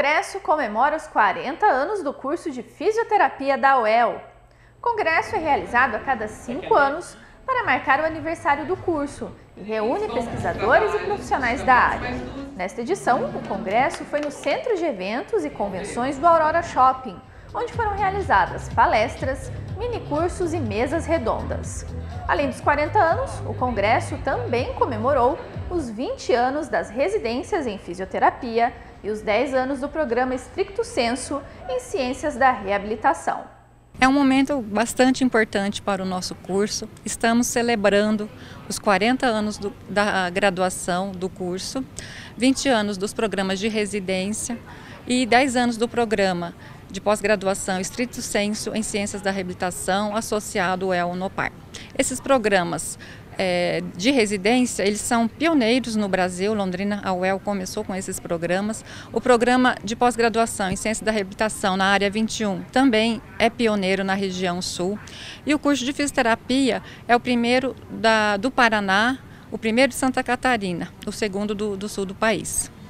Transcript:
Congresso comemora os 40 anos do curso de Fisioterapia da UEL. O congresso é realizado a cada 5 anos para marcar o aniversário do curso e reúne pesquisadores e profissionais da área. Nesta edição, o congresso foi no Centro de Eventos e Convenções do Aurora Shopping, onde foram realizadas palestras, minicursos e mesas redondas. Além dos 40 anos, o congresso também comemorou os 20 anos das residências em fisioterapia e os 10 anos do programa Stricto Sensu em Ciências da Reabilitação. É um momento bastante importante para o nosso curso. Estamos celebrando os 40 anos da graduação do curso, 20 anos dos programas de residência e 10 anos do programa de pós-graduação Stricto Sensu em Ciências da Reabilitação associado ao UEL-Unopar. Esses programas de residência, eles são pioneiros no Brasil. Londrina, a UEL começou com esses programas. O programa de pós-graduação em Ciência da Reabilitação na área 21 também é pioneiro na região sul. E o curso de fisioterapia é o primeiro do Paraná, o primeiro de Santa Catarina, o segundo do sul do país.